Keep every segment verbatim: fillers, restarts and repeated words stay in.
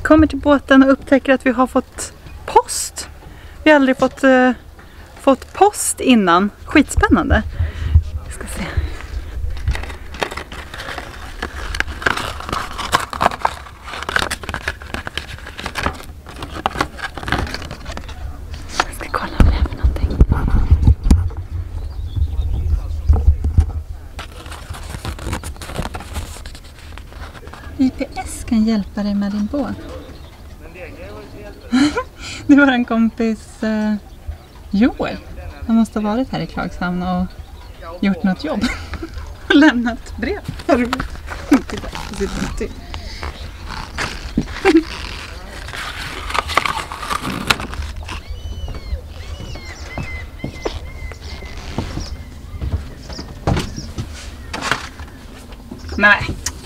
kommer till båten och upptäcker att vi har fått post. Vi har aldrig fått, uh, fått post innan. Skitspännande. Vi ska se. Jag ska kolla vad det är för någonting. I P S kan hjälpa dig med din båt. Det var en kompis eh, Joel. Han måste ha varit här i Klagshamn och gjort något jobb. Och lämnat brev. Titta, det sitter till. Nej.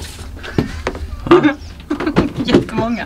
Jättemånga.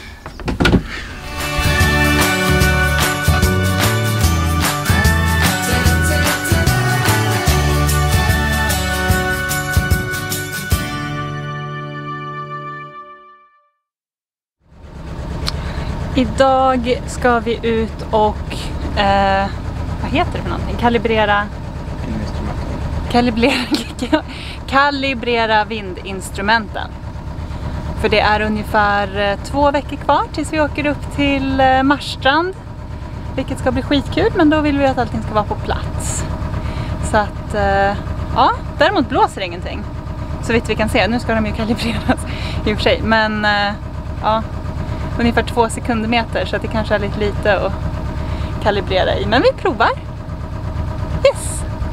Idag ska vi ut och eh, vad heter det för någonting? Kalibrera Kalibrera Kalibrera vindinstrumenten. För det är ungefär två veckor kvar tills vi åker upp till Marstrand. Vilket ska bli skitkul, men då vill vi att allting ska vara på plats. Så att, ja, däremot blåser ingenting. Så vitt vi kan se, nu ska de ju kalibreras i och för sig. Men, ja, ungefär två sekundmeter, så att det kanske är lite lite att kalibrera i. Men vi provar. Yes!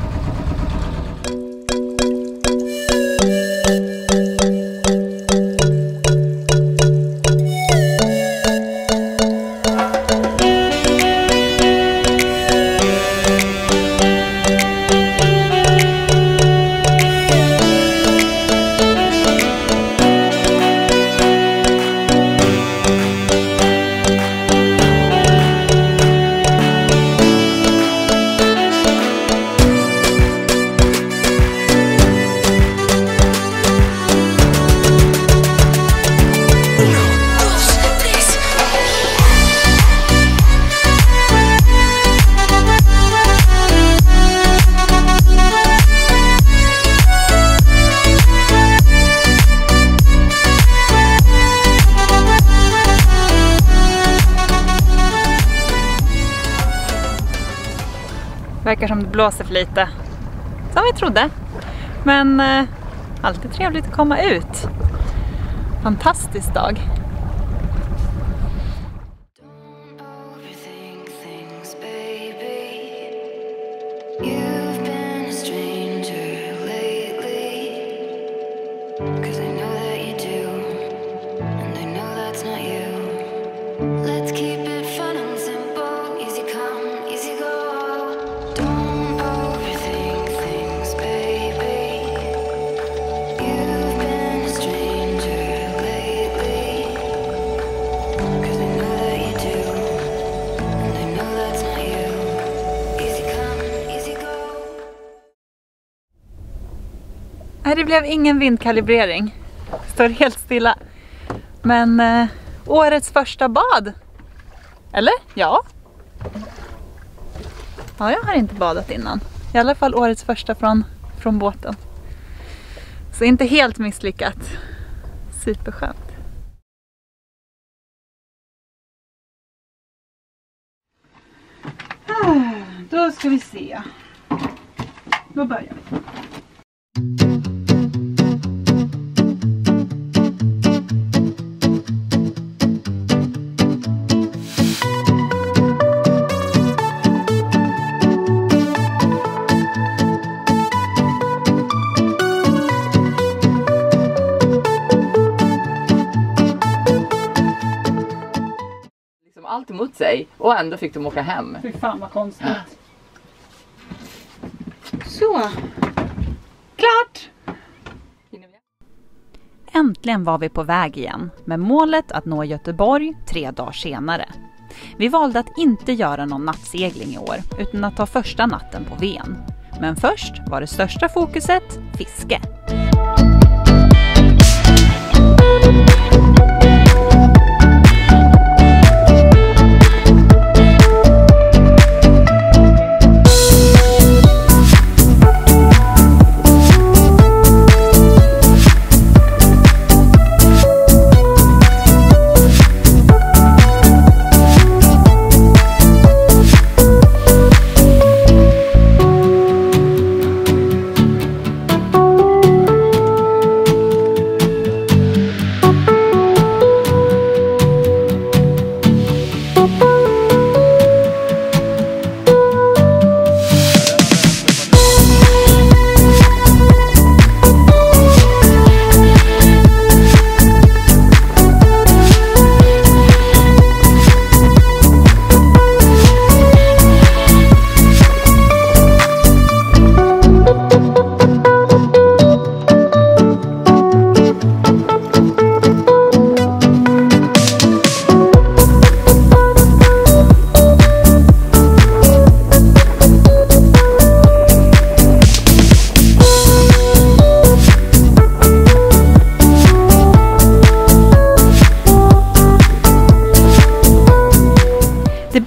Verkar som det blåser för lite. Som vi trodde. Men eh, alltid trevligt att komma ut. Fantastisk dag. Det blev ingen vindkalibrering. Står helt stilla. Men eh, årets första bad. Eller? Ja. Ja, jag har inte badat innan. I alla fall årets första från, från båten. Så inte helt misslyckat. Superskönt. Ah, då ska vi se. Då börjar vi. Allt emot sig och ändå fick de åka hem. Fy fan vad konstigt. Så. Klart! Äntligen var vi på väg igen med målet att nå Göteborg tre dagar senare. Vi valde att inte göra någon nattsegling i år utan att ta första natten på Ven. Men först var det största fokuset fiske.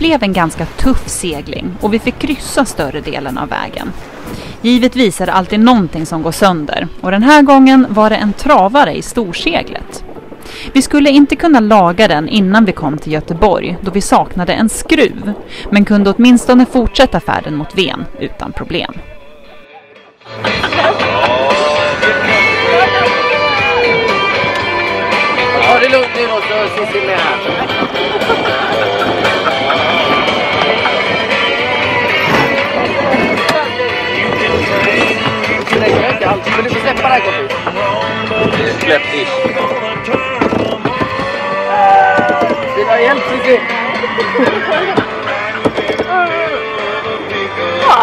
blev en ganska tuff segling och vi fick kryssa större delen av vägen. Givetvis är det alltid någonting som går sönder och den här gången var det en travare i storseglet. Vi skulle inte kunna laga den innan vi kom till Göteborg då vi saknade en skruv, men kunde åtminstone fortsätta färden mot Ven utan problem. Ja, det är lugnt nu då, så med här. Men du får släppa det här kompis. Släpp ish. Det var helt precis. Ja.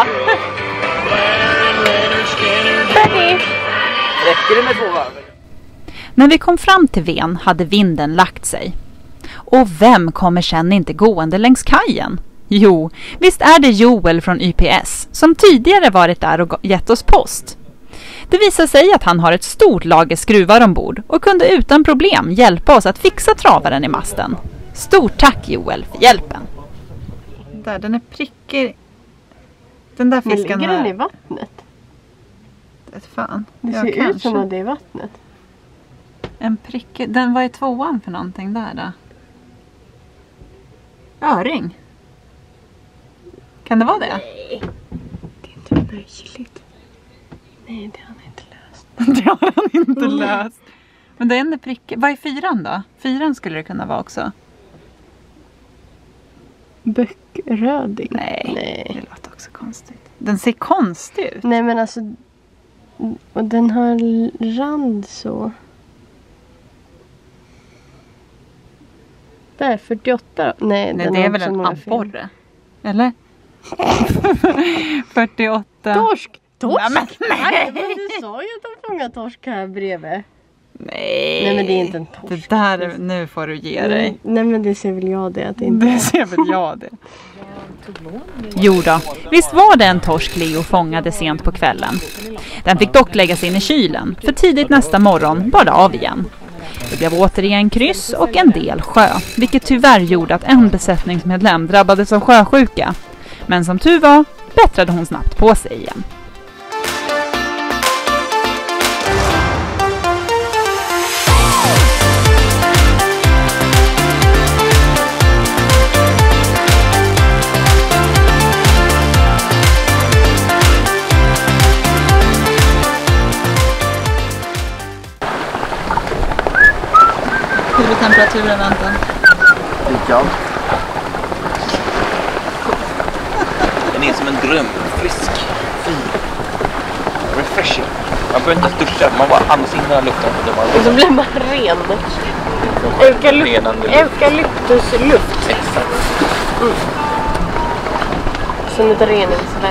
Räcker det med två varv? När vi kom fram till Ven hade vinden lagt sig. Och vem kommer sen inte gående längs kajen? Jo, visst är det Joel från Y P S som tidigare varit där och gett oss post. Det visar sig att han har ett stort lager skruvar ombord och kunde utan problem hjälpa oss att fixa travaren i masten. Stort tack Joel för hjälpen. Där, den är prickig. Den där fisken ligger den i vattnet? Det fan. Det ja, ser kanske. ut som att det är i vattnet. En prickig. Den var i tvåan för någonting där då. Öring. Kan det vara det? Nej. Det är inte möjligt. Nej, det har han inte löst. Det har han inte mm. löst. Men den är prickig. Vad är fyran då? Fyran skulle det kunna vara också. Böckröding? Nej, Nej, det låter också konstigt. Den ser konstig ut. Nej, men alltså... Och den har rand så... Där, fyrtioåtta. Nej, Nej den det har är väl en abborre. Eller? fyrtioåtta. Torsk! Torsk? Nej, men, nej. Men du sa ju att de fångar torsk här bredvid. Nej. Nej, men det är inte en torsk. Det där, är, nu får du ge dig. Nej, nej, men det ser väl jag det. Att det, inte det ser väl jag det. Jo då, visst var det en torsk Leo fångade sent på kvällen. Den fick dock läggas in i kylen, för tidigt nästa morgon bar det av igen. Det blev återigen kryss och en del sjö, vilket tyvärr gjorde att en besättningsmedlem drabbades av sjösjuka. Men som tur var, bättrade hon snabbt på sig igen. Hur är temperaturen, Anton? Likadant. Den är som en dröm. Frisk, fin, refreshing. Man behöver inte duscha, man bara andas in den lukten. Och så blir man ren. Eukalyp- eukalyptusluft. Exakt. Mm. Som ett reningsverk.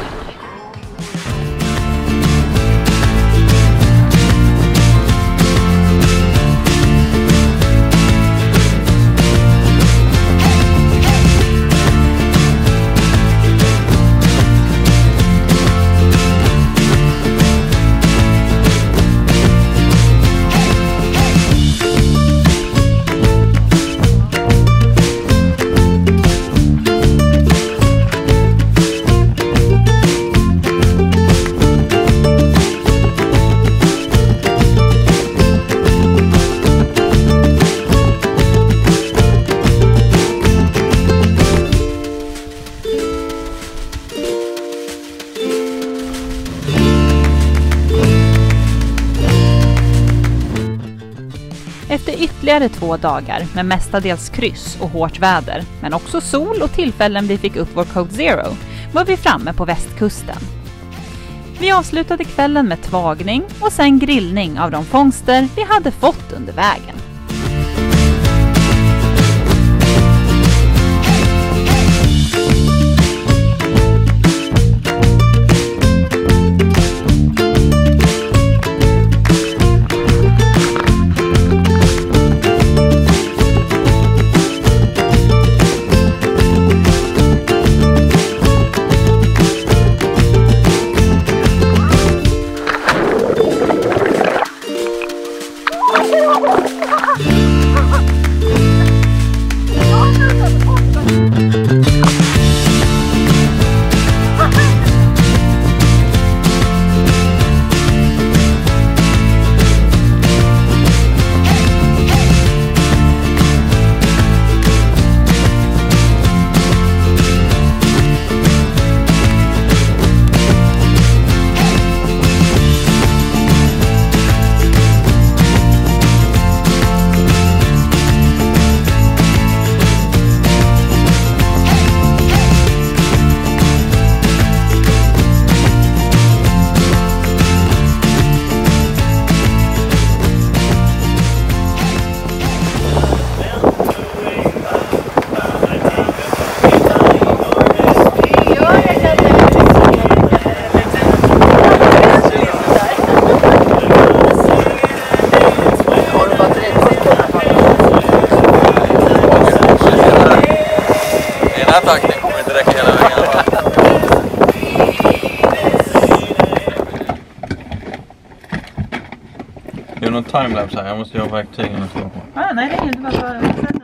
Efter ytterligare två dagar med mestadels kryss och hårt väder, men också sol och tillfällen vi fick upp vår Code Zero, var vi framme på västkusten. Vi avslutade kvällen med tvagning och sen grillning av de fångster vi hade fått under vägen. tack hela vägen. Det är någon timelapse här, jag måste göra verktygen och så. Ah, nej, det är inte bara